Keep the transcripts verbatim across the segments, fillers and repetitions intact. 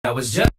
I was just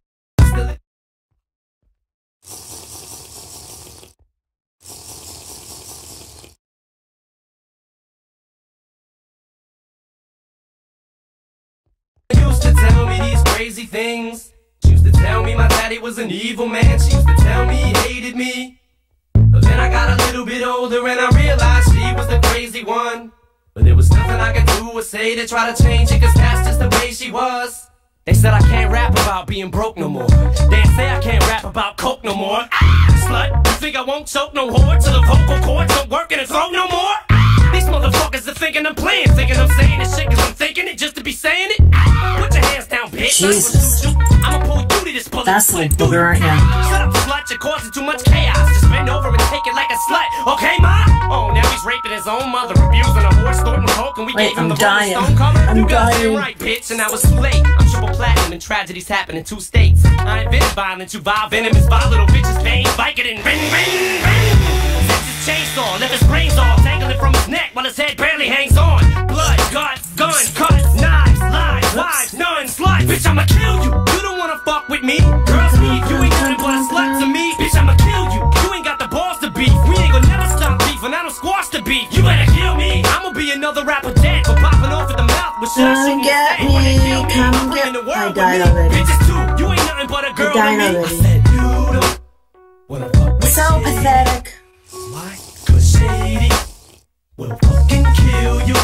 used to tell me these crazy things. She used to tell me my daddy was an evil man. She used to tell me he hated me. But then I got a little bit older and I realized she was the crazy one. But there was nothing I could do or say to try to change it, cause that's just the way she was. They said I can't rap about being broke no more. They say I can't rap about coke no more. Ah, slut, you think I won't choke no whore till the vocal cords don't work in his throat no more? Ah, these motherfuckers are thinking I'm playing, thinking I'm saying this shit cause I'm thinking it just to be saying it. Ah, put your hands down, bitch. Jesus. I'ma pull you to this bullet. That's like booger, aren't you? Shut up, slut, you're causing too much chaos. Just bend over and take it like a slut, okay, ma? Oh, now he's raping his own mother, abusing a horse, snorting coke, and we Wait, gave him I'm the dying. Rolling Stone cover. I'm you got dying. it right, bitch, and now it's too late. I'm triple platinum and tragedies happen in two states. I ain't been violent, you vile venomous, vile little bitches, pain, Vicodin, ring, ring, ring. Sets his chainsaw, left his brains off, dangling from his neck while his head barely hangs on. Blood, guts, guns, cuts, knives, lies, wives, nuns, sluts. Bitch, I'ma kill you. You don't wanna fuck with me. Girls leave, you ain't nothing but a slut to me. Bitch, I'ma kill you. You ain't got the balls to beef. We ain't gonna never stop beef, and I don't squash the beef. You better kill me. I'ma be another rapper dead for popping off at the mouth with shit I Come shouldn't get say. When they me, kill me, come I'm bringing get- the world I died with me. already. Bitches too, you ain't nothing but a girl to died me. already. I said you don't wanna fuck with So shady. pathetic. Why? Cause shady will fucking kill you.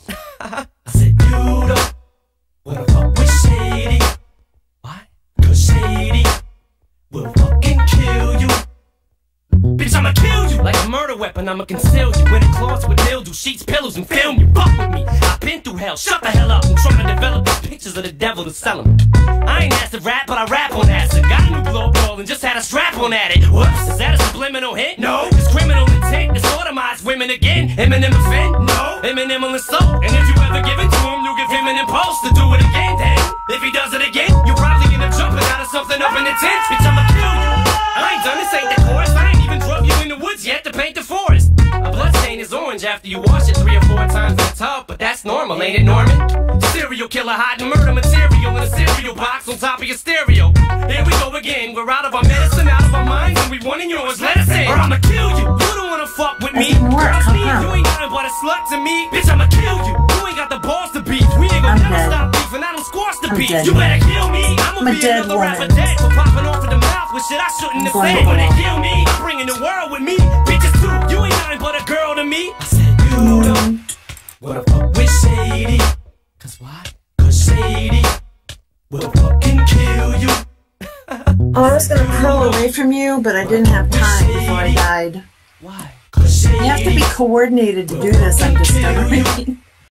I said you don't wanna fuck with shady. Why? Cause shady will fucking kill you. Bitch, I'ma kill you like a murder weapon. I'ma conceal you in a closet with mildew, sheets, pillows, and film you. Fuck with me. I've been through hell. Shut the hell up. I'm trying to develop these pictures of the devil to sell them. I ain't acid rap, but I rap on acid. Got a new glow ball and just had a strap on at it. Whoops, is that a subliminal hint? No. It's criminal intent to sodomize women again. Eminem offend? No. Eminem will insult. And if you ever give in to him, you give him an impulse to do it again. Then, if he does it again, you're probably end up jumping out of something up in the tent. Bitch, I'ma kill you. I ain't done this, ain't the chorus. I ain't even drug you in the woods yet to paint the forest. A blood stain is orange after you wash it three or four times in the tub, but that's normal, ain't it, Norman? Serial killer hiding murder material in a cereal box on top of your stereo. Here we go again. We're out of our medicine, out of our minds, and we wanting yours. Let us in, or I'ma kill you. You don't wanna fuck with me. Girls need you ain't nothing but a slut to me. Bitch, I'ma kill you. You ain't got the balls to beef. We ain't gonna never stop beef, and I don't squash the beef. You better kill me. I'ma be another rapper dead for popping off in the mouth with shit I shouldn't have said. When they kill me, I'm bringing the world with me. Bitches too, you ain't nothing but a girl to me. I said you don't wanna fuck with shady. Cause why? Cause shady will fucking kill you. Oh, I was gonna curl away from you, but I didn't have time before I died. Why? Cause shady You have to be coordinated to do this, I'm discovering.